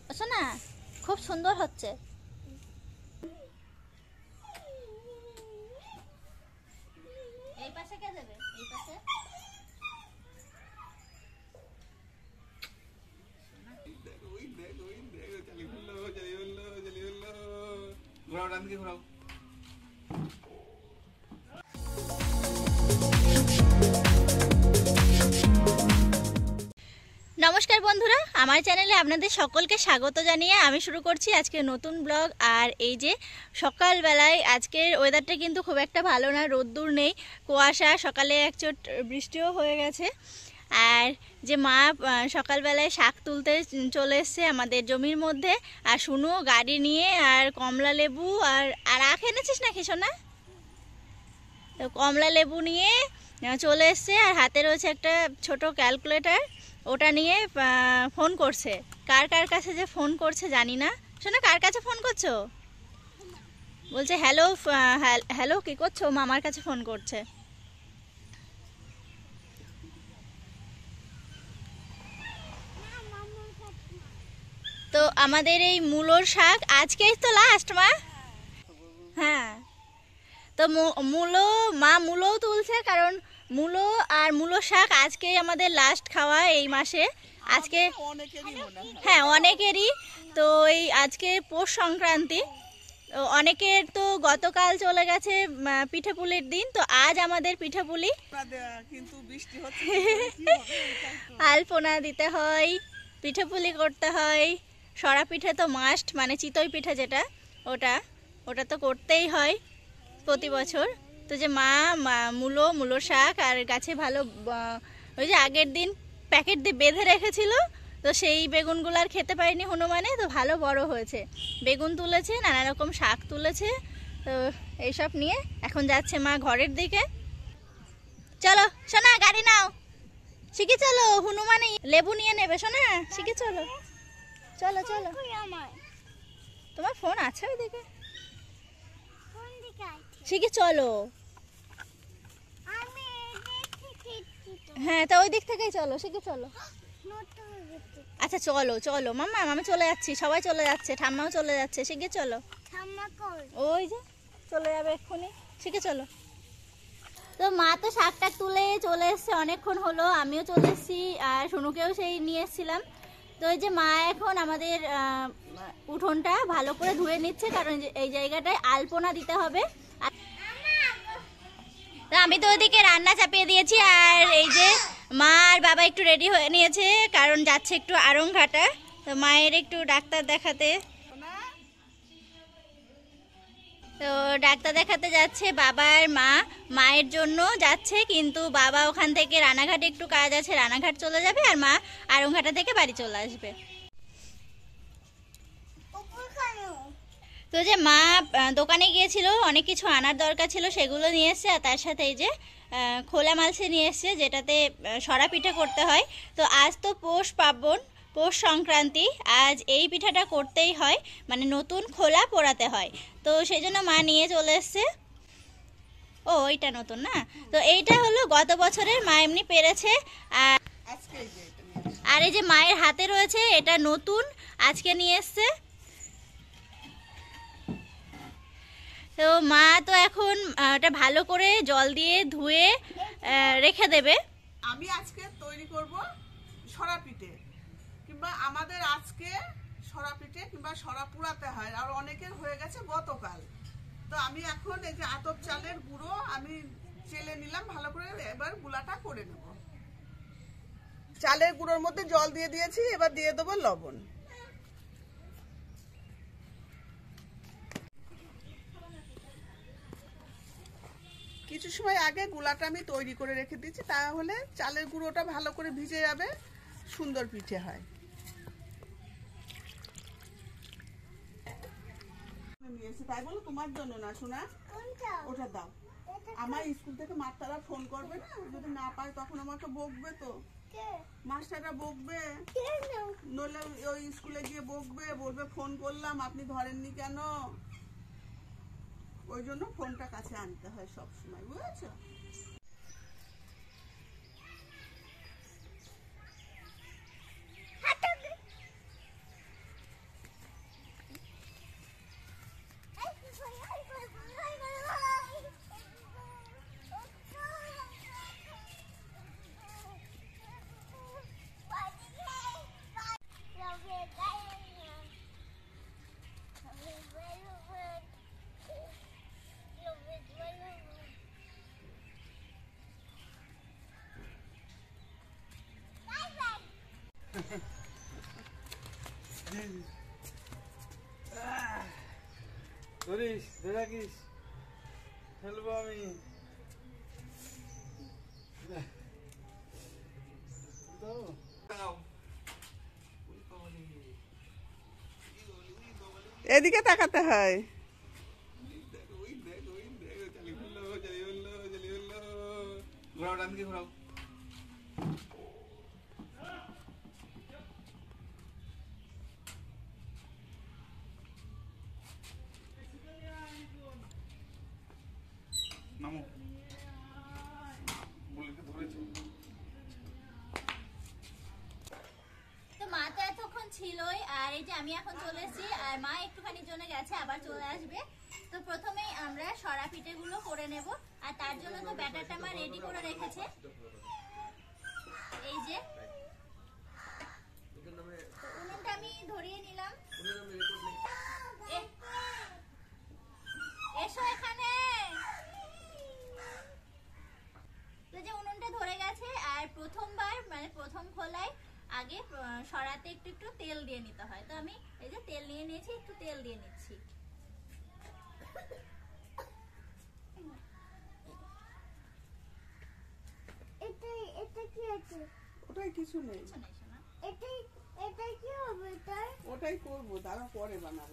শোনা খুব সুন্দর হচ্ছে। এই পাশে কে দেবে? এই পাশে ঘোরাও, ডান দিকে ঘোরাও। নমস্কার বন্ধুরা, আমার চ্যানেলে আপনাদের সকলকে স্বাগত জানিয়ে আমি শুরু করছি আজকে নতুন ব্লগ। আর এই যে সকালবেলায় আজকের ওয়েদারটা কিন্তু খুব একটা ভালো না, রোদ্দুর নেই, কুয়াশা, সকালে একচোট বৃষ্টিও হয়ে গেছে। আর যে মা সকালবেলায় শাক তুলতে চলে এসছে আমাদের জমির মধ্যে, আর শুনো গাড়ি নিয়ে আর কমলা লেবু আর আখ এনেছিস নাকি শোনা? তো কমলা লেবু নিয়ে চলে এসছে, আর হাতে রয়েছে একটা ছোট ক্যালকুলেটর, ওটা নিয়ে ফোন করছে। কার কার কাছে যে ফোন করছে জানি না। শোনা, কার কাছে ফোন করছো? বলছে হ্যালো হ্যালো, কি করছো? মামার কাছে ফোন করছে। তো আমাদের এই মূলোর শাক আজকেই তো লাস্ট মা। হ্যাঁ, তো মূলোও তুলছে, কারণ মূলো আর মূলো শাক আজকেই আমাদের লাস্ট খাওয়া এই মাসে। আজকে হ্যাঁ অনেকেরই তো এই আজকে পৌষ সংক্রান্তি, তো অনেকের তো গতকাল চলে গেছে পিঠেপুলির দিন, তো আজ আমাদের পিঠেপুলি। কিন্তু বৃষ্টি হচ্ছে, আলপনা দিতে হয়, পিঠেপুলি করতে হয়, সরা পিঠে তো মাস্ট, মানে চিতই পিঠে যেটা, ওটা তো করতেই হয় প্রতি বছর। তো যে মা মূলো শাক আর গাছে ভালো ওই যে আগের দিন প্যাকেট দিয়ে বেঁধে রেখেছিল, তো সেই বেগুনগুলো আর খেতে পারিনি হনুমানে, তো ভালো বড় হয়েছে। বেগুন তুলেছে, নানা রকম শাক তুলেছে, তো এইসব নিয়ে এখন যাচ্ছে মা ঘরের দিকে। চলো সোনা, গাড়ি নাও, শিখে চলো। হনুমানে লেবু নিয়ে নেবে সোনা, শিখে চলো। চলো চলো, তোমার ফোন আছে ওইদিকে, শিখে চলো। হ্যাঁ, তো ওই দিক থেকেই চলো, শিখে চলো। আচ্ছা চলো চলো মাম্মা, আমি চলে যাচ্ছি, সবাই চলে যাচ্ছে, ঠাম্মাও চলে যাচ্ছে, শিখে চলো। ওই যে চলে যাবে এক্ষুনি, শিখে চলো। তো মা তো শাকটা তুলে চলে এসছে, অনেকক্ষণ হলো, আমিও চলে এসেছি, আর সোনুকেও সেই নিয়ে এসেছিলাম। তো এই যে মা এখন আমাদের উঠোনটা ভালো করে ধুয়ে নিচ্ছে, কারণ এই জায়গাটায় আলপনা দিতে হবে। তো আমি তো ওদিকে রান্না চাপিয়ে দিয়েছি, আর এই যে মা আর বাবা একটু রেডি হয়ে নিয়েছে, কারণ যাচ্ছে একটু আড়ংঘাটা, তো মায়ের একটু ডাক্তার দেখাতে। তো ডাক্তার দেখাতে যাচ্ছে বাবা আর মা, মায়ের জন্য যাচ্ছে, কিন্তু বাবা ওখান থেকে রানাঘাটে একটু কাজ আছে, রানাঘাট চলে যাবে, আর মা আড়ংঘাটা থেকে বাড়ি চলে আসবে। তো যে মা দোকানে গিয়েছিল, অনেক কিছু আনার দরকার ছিল, সেগুলো নিয়ে এসছে, আর তার সাথে এই যে খোলা মালসে নিয়ে এসছে, যেটাতে সরা পিঠে করতে হয়। তো আজ তো পৌষ পার্বণ, পৌষ সংক্রান্তি, আজ এই পিঠাটা করতেই হয়, মানে নতুন খোলা পোড়াতে হয়, তো সেই জন্য মা নিয়ে চলে এসছে। ও এইটা নতুন না, তো এইটা হলো গত বছরের, মা এমনি পেরেছে। আর এই যে মায়ের হাতে রয়েছে, এটা নতুন, আজকে নিয়ে এসছে। তো মা তো এখন ওটা ভালো করে জল দিয়ে ধুয়ে রেখে দেবে। আমি আজকে তৈরি করব সরা পিঠে, কিংবা আমাদের আজকে সরা পিঠে কিংবা সরা পুরাতে হয়, আর অনেকের হয়ে গেছে গতকাল। তো আমি এখন এই যে আতপ চালের গুঁড়ো আমি চেলে নিলাম ভালো করে, এবার গুলাটা করে নেব। চালের গুঁড়োর মধ্যে জল দিয়ে দিয়েছি, এবার দিয়ে দেবো লবণ। কিছু সময় আগে গুলাটা আমি তৈরি করে রেখে দিচ্ছি, তাহলে চালের গুঁড়োটা ভালো করে ভিজে যাবে, সুন্দর পিঠে হয়। তাই বলো তোমার জন্য না সোনা, ওটা দাও। আমার স্কুল থেকে মাস্টাররা ফোন করবে না, যদি না পায় তখন আমাকে বকবে, তো মাস্টাররা বকবে, নইলে ওই স্কুলে গিয়ে বকবে, বলবে ফোন করলাম আপনি ধরেননি কেন। ওই জন্য ফোনটা কাছে আনতে হয় সব সময়, বুঝেছো? ধরিস, ধরে রাখিস, ফেলবো আমি। এদিকে তাকাতে হয়। ঘোরাও, ডান দিকে ঘোরাও। নামো। বুলেটকে ধরেছে। তো মা তো এতক্ষণ ছিলই, আর এই যে আমি এখন চলে এসেছি, আর মা একটুখানির জন্য গেছে, আবার চলে আসবে। তো প্রথমেই আমরা সরা পিঠেগুলো করে নেব, আর তার জন্য তো ব্যাটারটা মা রেডি করে রেখেছে। এই যে উনুনটা আমি ধরিয়ে নিলাম। এসো এখানে। তো যে উনুনটা ধরে গেছে, আর প্রথমবার মানে প্রথম খোলায় আগে সরাতে একটু একটু তেল দিয়ে নিতে হয়। তো আমি এই যে তেল নিয়ে নিয়েছি, একটু তেল দিয়ে নিচ্ছি। ওটাই কিছু নেই, ওটাই করবো, তারা পরে বানাবো।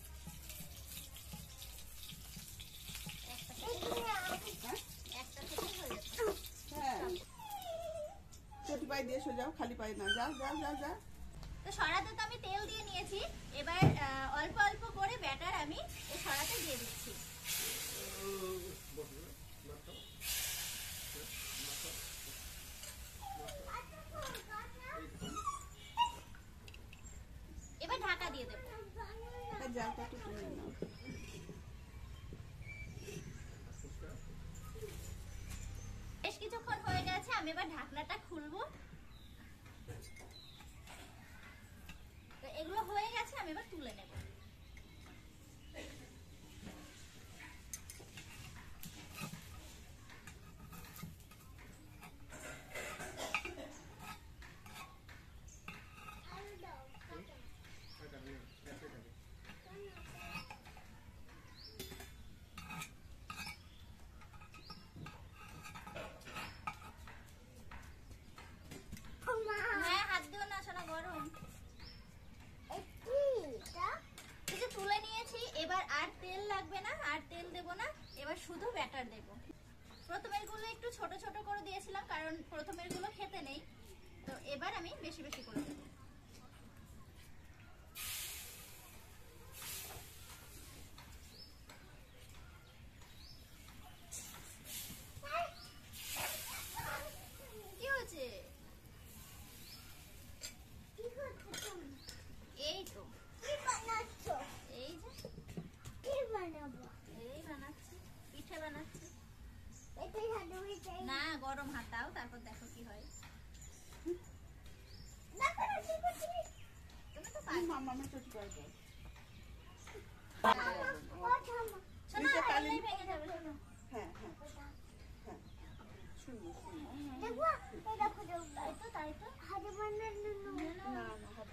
হ্যাঁ, চটি পায়ে দিয়ে এসো, যাও, খালি পায়ে না, যাও যাও যাও যাও। তো সরাতে তো আমি তেল দিয়ে নিয়েছি, এবার অল্প অল্প করে ব্যাটার আমি এই সরাতে দিয়ে দিচ্ছি। এবার ঢাকা দিয়ে দেবো। জালটা একটু তুলে নাও। বেশ কিছুক্ষণ হয়ে গেছে, আমি এবার ঢাকনাটা খুলবো। তো এগুলো হয়ে গেছে, আমি এবার তুলে নেব। হ্যাঁ, হাত দিও না, সোনা, গরম। এই যে তুলে নিয়েছি, এবার আর তেল লাগবে না, আর তেল দেব না, এবার শুধু ব্যাটার দেব। প্রথমের গুলো একটু ছোট ছোট করে দিয়েছিলাম, কারণ প্রথমের গুলো খেতে নেই। তো এবার আমি বেশি বেশি করে দেব। কি হয়েছে? এই তো এই যে এই বানাচ্ছি, পিঠে বানাচ্ছি। না, গরম হাতাও, তারপর দেখো কি হয়। তুমি তো পারবে। মামার চটি পায়ে দাও। শোনো, হাতটাই ভেঙে যাবে, শোনো। হ্যাঁ হ্যাঁ হ্যাঁ, শুনবো শুনবো। তাই তো, তাই তো। না না, হাত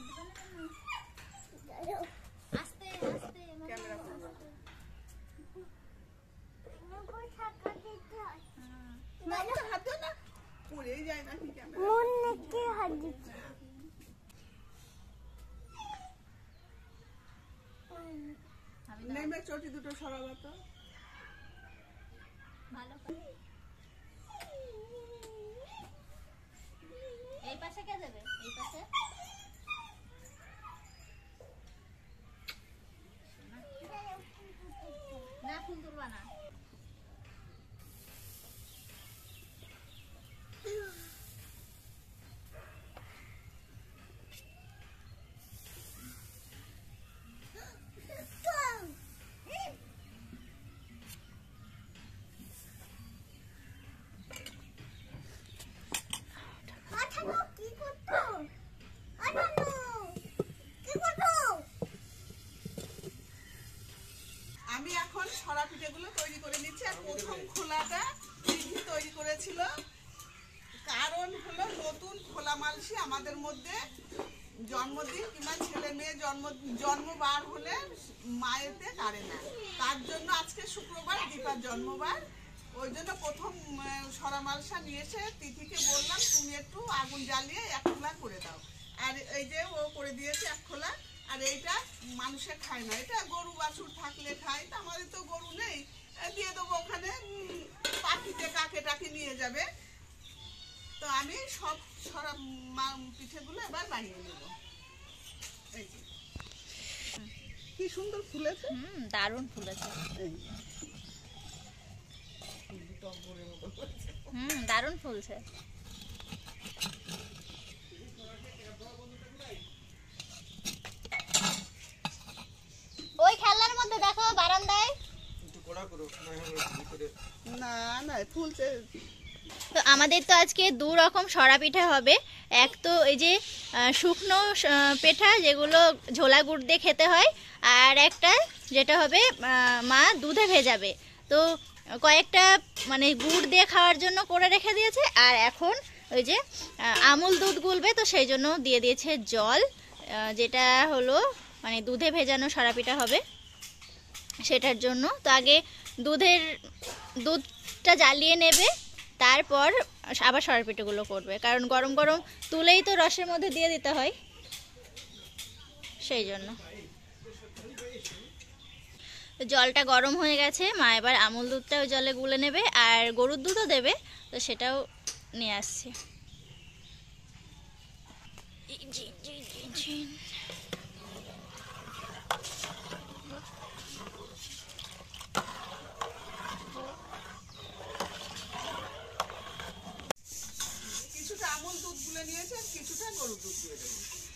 আস্তে আস্তে ক্যামেরা করবো। না, আমাকে হাত দিও না, পড়েই যায় নাকি ক্যামেরা। নেমে চটি দুটো সরাবো তো। ভালো করে। এই পাশে কে দেবে? এই পাশে। না, ফুল তুলবা না। আমি এখন ছড়া পিঠেগুলো তৈরি করে নিচ্ছি। আর প্রথম খোলাটা দিদি তৈরি করেছিল, কারণ হলো নতুন খোলা মালসি আমাদের মধ্যে জন্মদিন কিংবা ছেলে মেয়ে জন্মবার হলে মায়েতে কাড়ে না, তার জন্য আজকে শুক্রবার দীপার জন্মবার, ওই জন্য প্রথম সরা মালসা নিয়ে এসে তিথিকে বললাম তুমি একটু আগুন জ্বালিয়ে 1 খোলা করে দাও। আর এই যে ও করে দিয়েছে 1 খোলা। আর এইটা মানুষে খায় না, এটা গরু বাছুর থাকলে খায়, তো আমাদের তো গরু নেই, দিয়ে দেবো ওখানে, পাখিতে কাকে টাকে নিয়ে যাবে। তো আমি সব সরা পিঠেগুলো এবার বানিয়ে নেব। এই যে কি সুন্দর ফুলেছে, দারুণ ফুলেছে, দারুণ ফুলছে। ওই খেলনার মধ্যে দেখো বারান্দায় না না ফুলছে। তো আমাদের তো আজকে 2 রকম সরা পিঠা হবে। এক তো এই যে শুকনো পিঠা যেগুলো ঝোলা গুড় দিয়ে খেতে হয়, আর একটা যেটা হবে মা দুধে ভেজাবে। তো কয়েকটা মানে গুড় দিয়ে খাওয়ার জন্য করে রেখে দিয়েছে, আর এখন ওই যে আমুল দুধ গুলবে, তো সেই জন্য দিয়ে দিয়েছে জল, যেটা হলো মানে দুধে ভেজানো সরা পিঠা হবে সেটার জন্য। তো আগে দুধটা জ্বালিয়ে নেবে, তারপর আবার সরা পিঠাগুলো করবে, কারণ গরম গরম তুলেই তো রসের মধ্যে দিয়ে দিতে হয়, সেই জন্য। জলটা গরম হয়ে গেছে, মা এবার আমুল দুধটাও জলে গুলে নেবে, আর গরুর দুধও দেবে, তো সেটাও নিয়ে আসছে। কিছুটা আমুল দুধ গুলে নিয়েছে, কিছুটা গরুর দুধ দিয়ে দেবো।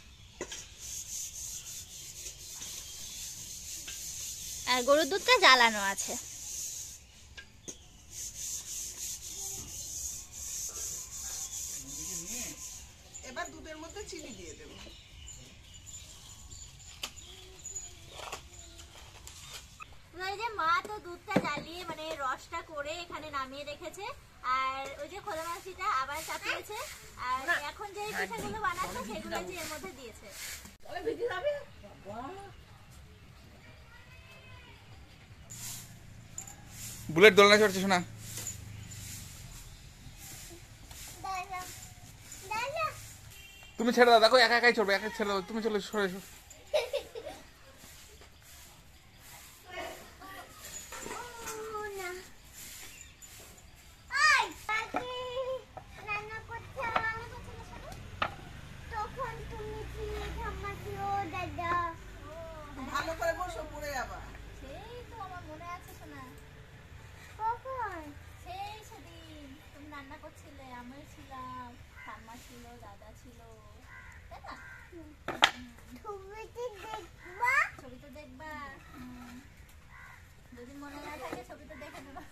আর গরুর দুধটা জ্বালানো আছে। এবার দুধের মধ্যে চিনি দিয়ে দেবো। ওই যে মা তো দুধটা জ্বালিয়ে মানে রসটা করে এখানে নামিয়ে রেখেছে, আর ওই যে খোলা মাছিটা আবার চাপিয়েছে, আর এখন যে পিঠাগুলো বানাচ্ছে সেগুলো যে এর মধ্যে দিয়েছে। বুলেট দোলনা চড়ছে শোনা। তুমি ছেড়ে দাও, দেখো একা একাই চড়বে, একা ছেড়ে দাও, তুমি চলে সরে এসো। ভালো করে বসো, পড়ে যাবা। সেই তো আমার মনে আছে শোনা, সেই সেদিন তুমি রান্না করছিলে, আমিও ছিলাম, ঠাম্মা ছিল, দাদা ছিল, তাই না? ছবি তো দেখবা, যদি মনে না থাকে ছবি তো দেখে নেবা।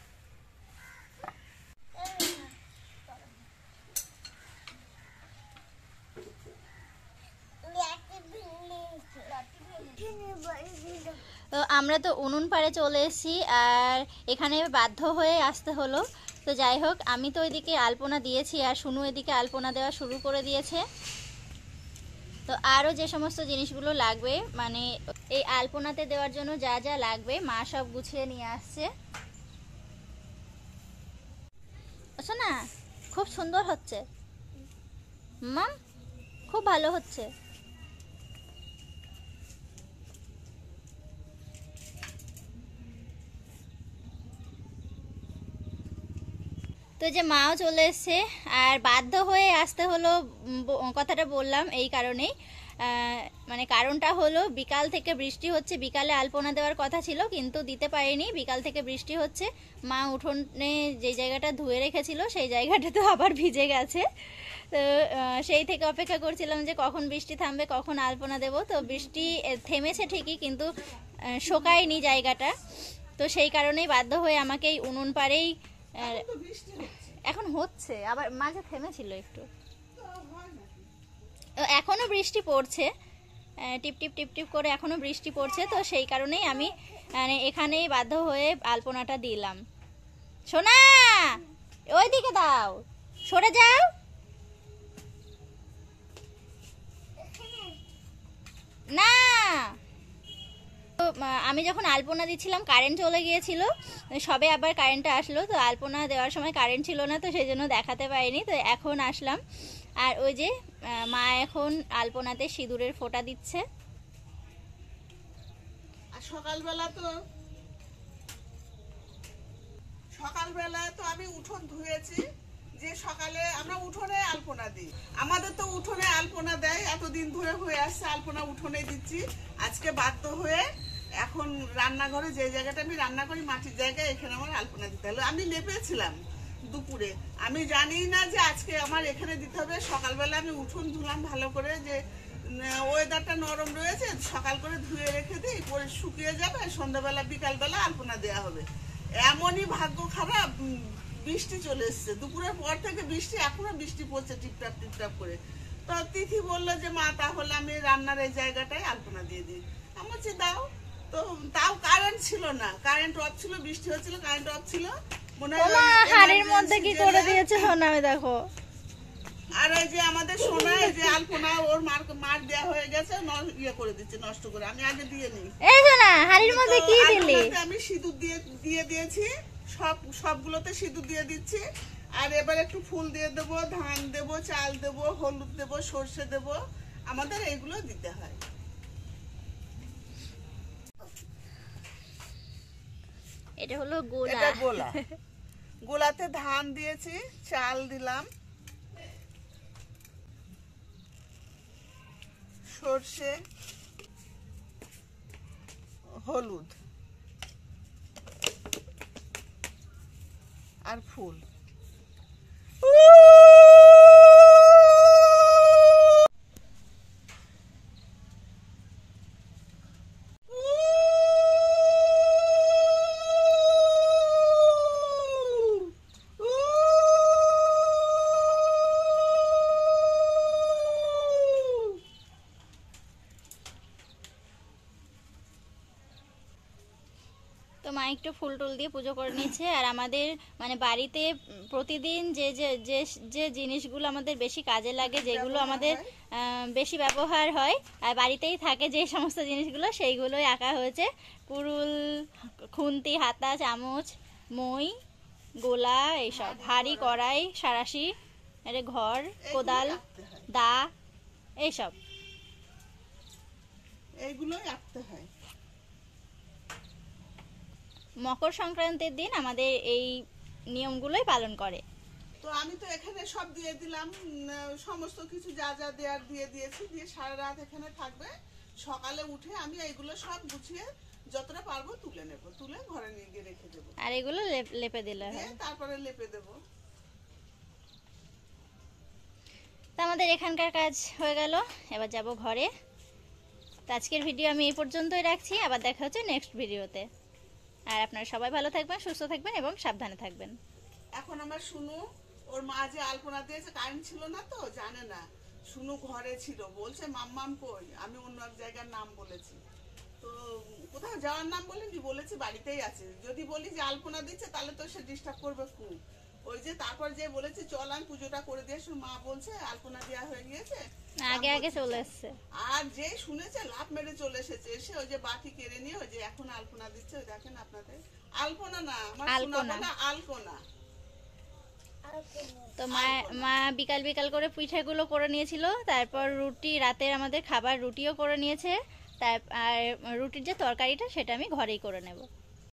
তো আমরা তো উনুন পাড়ে চলে এসেছি, আর এখানে বাধ্য হয়ে আসতে হলো। তো যাই হোক, আমি তো ওইদিকে আলপনা দিয়েছি, আর শুনু এদিকে আলপনা দেওয়া শুরু করে দিয়েছে। তো আরও যে সমস্ত জিনিসগুলো লাগবে মানে এই আলপনাতে দেওয়ার জন্য যা যা লাগবে মা সব গুছিয়ে নিয়ে আসছে। আচ্ছা না, খুব সুন্দর হচ্ছে মাম, খুব ভালো হচ্ছে। তো যে মাও চলে এসছে, আর বাধ্য হয়ে আসতে হলো, কথাটা বললাম এই কারণেই, মানে কারণটা হলো বিকাল থেকে বৃষ্টি হচ্ছে, বিকালে আলপনা দেওয়ার কথা ছিল কিন্তু দিতে পারিনি, বিকাল থেকে বৃষ্টি হচ্ছে। মা উঠোনে যে জায়গাটা ধুয়ে রেখেছিল সেই জায়গাটা তো আবার ভিজে গেছে। তো সেই থেকে অপেক্ষা করছিলাম যে কখন বৃষ্টি থামবে, কখন আলপনা দেব। তো বৃষ্টি থেমেছে ঠিকই, কিন্তু শোকায়নি জায়গাটা। তো সেই কারণেই বাধ্য হয়ে আমাকে এই উনুন পাড়েই, এখন হচ্ছে আবার, মাঝে থেমেছিল একটু, এখনো বৃষ্টি পড়ছে, টিপ টিপ টিপ টিপ করে এখনো বৃষ্টি পড়ছে। তো সেই কারণেই আমি মানে এখানেই বাধ্য হয়ে আলপনাটা দিলাম। সোনা ওইদিকে দাও, সরে যাও। না। তো আমি যখন আলপনা দিচ্ছিলাম কারেন্ট চলে গিয়েছিল, সবে আবার কারেন্টটা আসলো, তো আলপনা দেওয়ার সময় কারেন্ট ছিল না, তো সেই জন্য দেখাতে পারিনি। তো এখন আসলাম, আর ওই যে মা এখন আলপনাতে সিঁদুরের ফোঁটা দিচ্ছে। আর সকালবেলা তো আমি উঠোন ধুয়েছি, যে সকালে আমরা উঠোনে আলপনা দিই। আমাদের তো উঠোনে আলপনা দেয়, এতদিন ধরে হয়ে আসছে আলপনা উঠোনে দিচ্ছি। আজকে বাধ্য হয়ে এখন রান্নাঘরে, যে জায়গাটা আমি রান্না করি মাটির জায়গায়, এখানে আমার আলপনা দিতে হলো। আমি লেপেছিলাম দুপুরে, আমি জানি না যে আজকে আমার এখানে দিতে হবে। সকালবেলা আমি উঠোন ধুলাম ভালো করে, যে ওয়েদারটা নরম রয়েছে, সকাল করে ধুয়ে রেখে দিই, পরে শুকিয়ে যাবে, সন্ধ্যাবেলা বিকালবেলা আলপনা দেওয়া হবে। এমনই ভাগ্য খারাপ, বৃষ্টি চলে এসছে দুপুরের পর থেকে, বৃষ্টি এখনো বৃষ্টি পড়ছে টিপটাপ টিপটাপ করে। তো তিথি বললো যে মা তাহলে আমি রান্নার এই জায়গাটায় আলপনা দিয়ে দিই। আমি বলছি দাও। তো তাও কারেন্ট ছিল না, কারেন্ট অফ ছিল, বৃষ্টি হচ্ছিল, কারেন্ট অফ ছিল। মনে হয় হাড়ির মধ্যে কি করে দিয়েছে সোনা, আমি দেখো। আর এই যে আমাদের সোনা, এই যে আলপনা ওর মার দেয়া হয়ে গেছে, ইয়ে করে দিচ্ছে, নষ্ট করে। আমি আগে দিয়ে নিই। এই সোনা হাড়ির মধ্যে কি দিলি? আমি সিঁদুর দিয়ে দিয়েছি, সবগুলোতে সিঁদুর দিয়ে দিচ্ছি। আর এবার একটু ফুল দিয়ে দেবো, ধান দেবো, চাল দেবো, হলুদ দেবো, সর্ষে দেবো, আমাদের এইগুলো দিতে হয়। এটা হলো গোলা। এটা গোলা। গোলাতে ধান দিয়েছি, চাল দিলাম, সর্ষে, হলুদ আর ফুল। তো মা একটু ফুল টুল দিয়ে পুজো করে নিচ্ছে। আর আমাদের মানে বাড়িতে প্রতিদিন যে যে যে যে জিনিসগুলো আমাদের বেশি কাজে লাগে, যেগুলো আমাদের বেশি ব্যবহার হয় আর বাড়িতেই থাকে যে সমস্ত জিনিসগুলো, সেইগুলোই আঁকা হয়েছে। কুড়ুল, খুন্তি, হাতা, চামচ, মই, গোলা, এইসব, হাঁড়ি, কড়াই, সাঁড়াশি, এটা ঘর, কোদাল, দা, এইসব এইগুলোই আঁকতে হয়। মকর সংক্রান্তির দিন আমাদের এই নিয়মগুলোই পালন করে। তো আমি তো এখানে সব দিয়ে দিলাম, সমস্ত কিছু যা যা দেওয়ার দিয়ে দিয়েছি, দিয়ে সারা রাত এখানে থাকবে। সকালে উঠে আমি এইগুলো সব গুছিয়ে যতটা পারবো তুলে নেব, তুলে ঘরে নিয়ে গিয়ে রেখে দেবো। আর এগুলো লেপে দিলে হয়। তারপরে লেপে দেবো। তো আমাদের এখানকার কাজ হয়ে গেল, এবার যাব ঘরে। তো আজকের ভিডিও আমি এই পর্যন্তই রাখছি, আবার দেখা হচ্ছে নেক্সট ভিডিওতে। আর আপনারা সবাই ভালো থাকবেন, সুস্থ থাকবেন এবং সাবধানে থাকবেন। এখন আমার শুনু, ওর মা যে আলপনা দিয়েছে, কারেন্ট ছিল না তো জানে না, শুনু ঘরে ছিল, বলছে মাম্মাম কই, আমি অন্য এক জায়গার নাম বলেছি। তো কোথাও যাওয়ার নাম বলিনি, বলেছি বাড়িতেই আছে। যদি বলি যে আলপনা দিচ্ছে তাহলে তো সে ডিস্টার্ব করবে খুব। ওই যে তারপর যে বলেছি চল আমি পুজোটা করে দিয়ে আসুন, মা বলছে আলপনা দেওয়া হয়ে গিয়েছে, আগে আগে চলে এসছে। আর যে শুনেছে লাভ মেরে চলে এসেছে, এসে ওই যে বাটি কেড়ে নিয়ে ওই যে এখন আলপনা দিচ্ছে। ওই দেখেন আপনাদের, আলপনা না, আমার শোনা বলে আলপনা। তো মা বিকাল বিকাল করে পিঠাগুলো করে নিয়েছিল, তারপর রুটি, রাতের আমাদের খাবার রুটিও করে নিয়েছে, আর রুটির যে তরকারিটা সেটা আমি ঘরেই করে নেব।